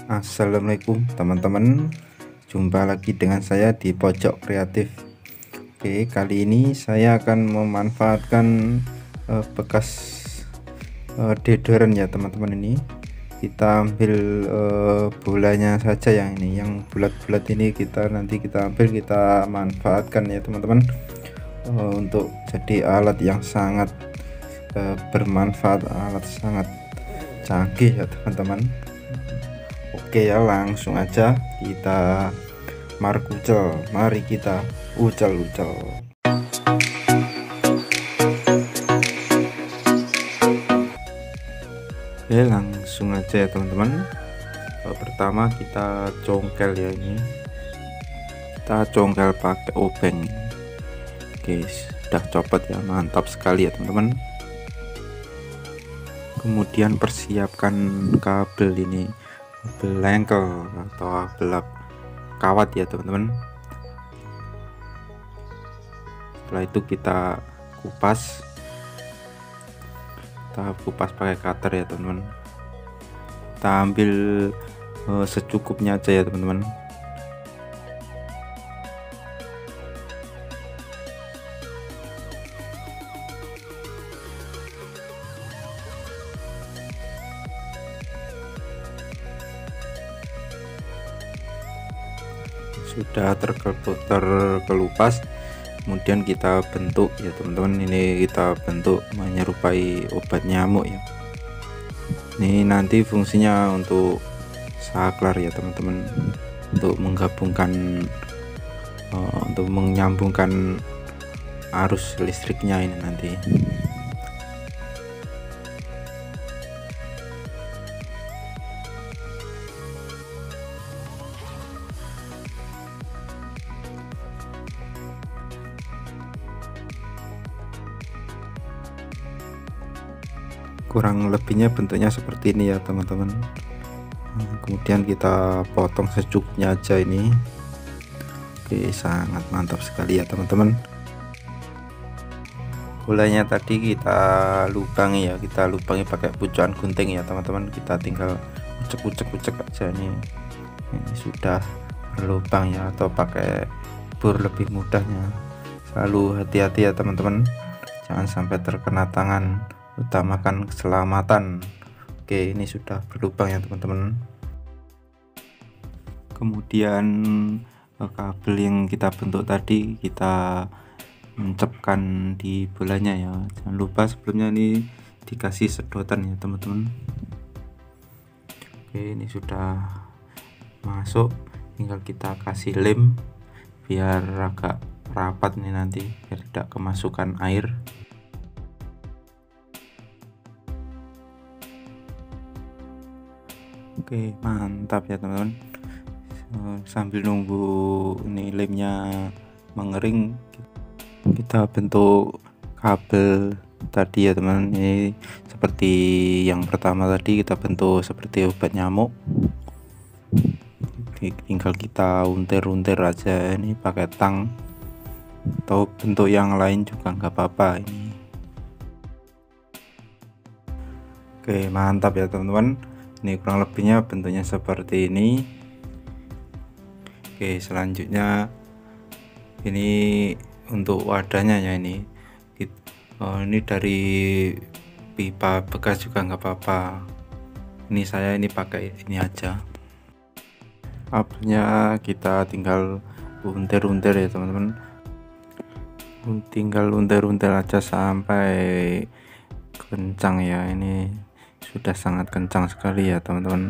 Assalamualaikum teman-teman, jumpa lagi dengan saya di Pojok Kreatif. Oke, kali ini saya akan memanfaatkan bekas deodoran ya teman-teman. Ini kita ambil bolanya saja, yang ini yang bulat-bulat ini nanti kita ambil, kita manfaatkan ya teman-teman, untuk jadi alat yang sangat bermanfaat, alat sangat canggih ya teman-teman. Oke ya, langsung aja kita markucel, mari kita ucel-ucel. Oke, langsung aja ya teman-teman. Pertama kita congkel ya, ini kita congkel pakai obeng. Oke, sudah copot ya, mantap sekali ya teman-teman. Kemudian persiapkan kabel ini, kabel lengkel atau kabel kawat ya teman-teman. Setelah itu kita kupas pakai cutter ya teman-teman. Kita ambil secukupnya aja ya teman-teman. Sudah terkelupas, kemudian kita bentuk ya teman-teman. Ini kita bentuk menyerupai obat nyamuk ya. Ini nanti fungsinya untuk saklar ya teman-teman, untuk menggabungkan untuk menyambungkan arus listriknya ini nanti. Kurang lebihnya bentuknya seperti ini ya teman-teman. Kemudian kita potong secukupnya aja ini. Oke, sangat mantap sekali ya teman-teman. Bolanya tadi kita lubangi ya, kita lubangi pakai pucukan gunting ya teman-teman. Kita tinggal ucek aja ini sudah berlubang ya, atau pakai bor lebih mudahnya. Selalu hati-hati ya teman-teman, jangan sampai terkena tangan, utamakan keselamatan. Oke, ini sudah berlubang ya teman-teman. Kemudian kabel yang kita bentuk tadi kita mencepkan di bolanya ya. Jangan lupa sebelumnya ini dikasih sedotan ya teman-teman. Oke, ini sudah masuk, tinggal kita kasih lem biar agak rapat nih nanti, biar tidak kemasukan air. Oke, mantap ya teman-teman. Sambil nunggu ini lemnya mengering, kita bentuk kabel tadi ya teman. Ini seperti yang pertama tadi, kita bentuk seperti obat nyamuk. Tinggal kita untir-untir aja ini pakai tang, atau bentuk yang lain juga nggak apa-apa ini. Oke, mantap ya teman-teman. Ini kurang lebihnya bentuknya seperti ini. Oke, selanjutnya ini untuk wadahnya ya. Ini dari pipa bekas juga nggak apa-apa. Ini saya pakai ini aja. Kabelnya kita tinggal untir-untir ya teman-teman. Tinggal untir-untir aja sampai kencang ya. Ini sudah sangat kencang sekali ya teman-teman.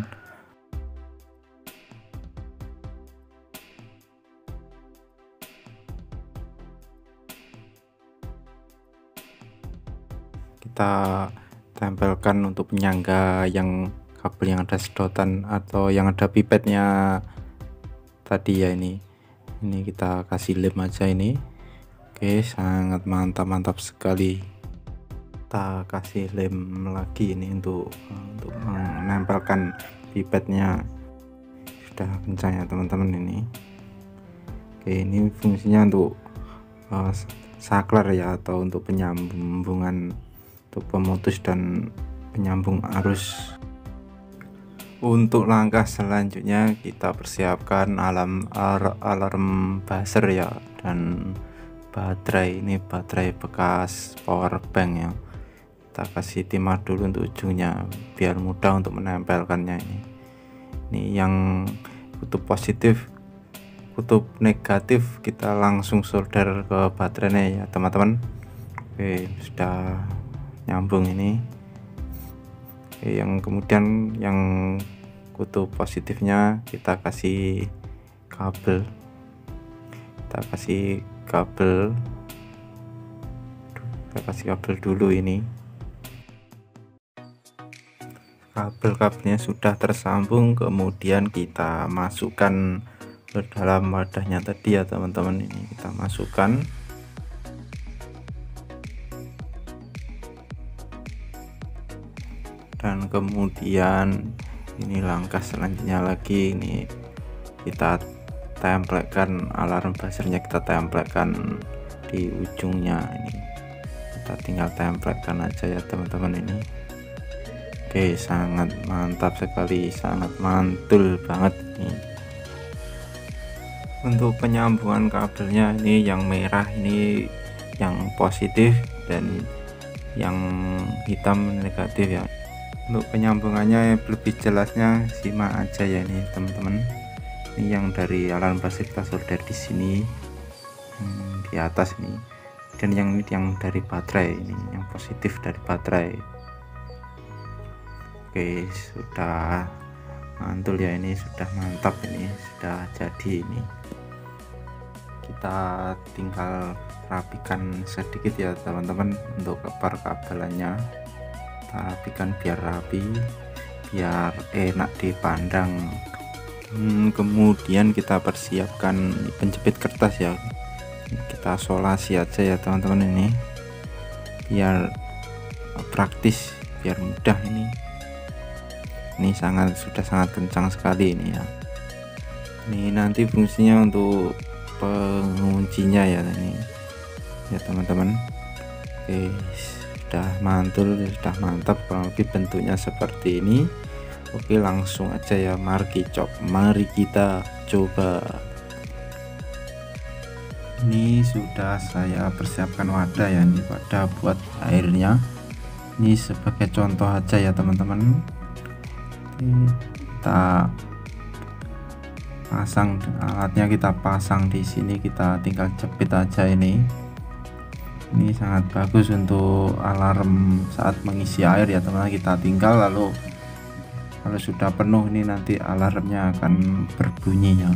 Kita tempelkan untuk penyangga yang kabel yang ada sedotan atau yang ada pipetnya tadi ya. Ini kita kasih lem aja ini. Oke, sangat mantap sekali. Kita kasih lem lagi ini untuk menempelkan pipetnya. Sudah kencang ya teman-teman ini. Oke, ini fungsinya untuk saklar ya, atau untuk penyambungan, untuk pemutus dan penyambung arus. Untuk langkah selanjutnya kita persiapkan alarm buzzer ya, dan baterai. Ini baterai bekas power bank ya, kita kasih timah dulu untuk ujungnya biar mudah untuk menempelkannya. Ini yang kutub positif, kutub negatif kita langsung solder ke baterainya ya teman-teman. Oke, sudah nyambung ini. Oke, yang kemudian yang kutub positifnya kita kasih kabel, kita kasih kabel dulu. Ini kabelnya sudah tersambung, kemudian kita masukkan ke dalam wadahnya tadi ya teman-teman. Ini kita masukkan, dan kemudian ini langkah selanjutnya lagi, ini kita tempelkan alarm buzzernya, kita tempelkan di ujungnya. Ini kita tinggal tempelkan aja ya teman-teman. Ini oke, sangat mantap sekali, sangat mantul banget nih. Untuk penyambungan kabelnya, ini yang merah ini yang positif dan yang hitam negatif ya. Untuk penyambungannya lebih jelasnya simak aja ya ini teman-teman. Ini yang dari alarm buzzer kita solder di sini, di atas ini, dan yang dari baterai, ini yang positif dari baterai. Oke, sudah mantul ya, ini sudah mantap, ini sudah jadi. Ini kita tinggal rapikan sedikit ya teman-teman untuk kabelannya. Kita rapikan biar rapi, biar enak dipandang. Kemudian kita persiapkan penjepit kertas ya, kita solasi aja ya teman-teman, ini biar praktis, biar mudah. Ini sudah sangat kencang sekali ini ya. Ini nanti fungsinya untuk penguncinya ya ini ya teman-teman. Oke, sudah mantul, sudah mantap, kurang lebih bentuknya seperti ini. Oke, langsung aja ya, mari kita coba. Ini sudah saya persiapkan wadah ya, ini wadah buat airnya. Ini sebagai contoh aja ya teman-teman. Kita pasang alatnya, kita pasang di sini, kita tinggal jepit aja. Ini sangat bagus untuk alarm saat mengisi air ya teman-teman. Kita tinggal, lalu kalau sudah penuh ini nanti alarmnya akan berbunyi ya.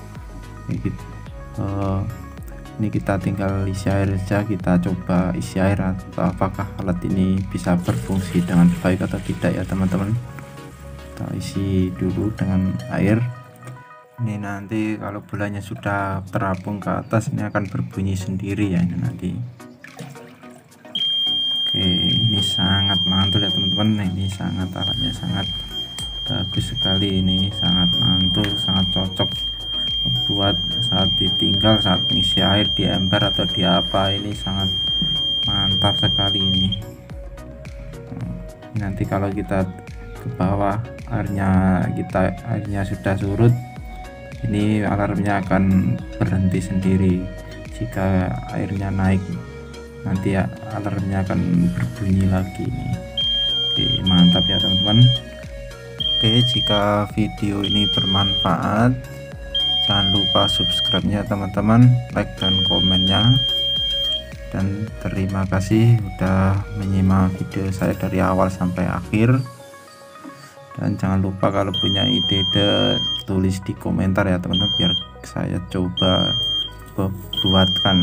Ini kita tinggal isi air saja, kita coba isi air atau apakah alat ini bisa berfungsi dengan baik atau tidak ya teman-teman. Kita isi dulu dengan air. Ini nanti kalau bolanya sudah terapung ke atas, ini akan berbunyi sendiri ya ini nanti. Oke, ini sangat mantul ya teman-teman. Ini alatnya sangat bagus sekali, ini sangat mantul, sangat cocok buat saat ditinggal, saat mengisi air di ember atau di apa. Ini sangat mantap sekali ini. Nanti kalau kita ke bawah, airnya sudah surut, ini alarmnya akan berhenti sendiri. Jika airnya naik, nanti alarmnya akan berbunyi lagi. Ini oke, mantap ya teman-teman. Oke, jika video ini bermanfaat, jangan lupa subscribe-nya teman-teman, like dan komennya, dan terima kasih udah menyimak video saya dari awal sampai akhir. Dan jangan lupa kalau punya ide tulis di komentar ya teman-teman, biar saya coba buatkan.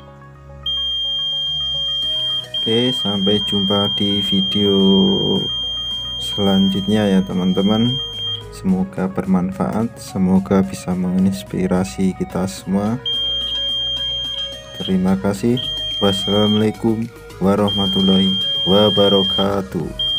Oke, sampai jumpa di video selanjutnya ya teman-teman. Semoga bermanfaat, semoga bisa menginspirasi kita semua. Terima kasih. Wassalamualaikum warahmatullahi wabarakatuh.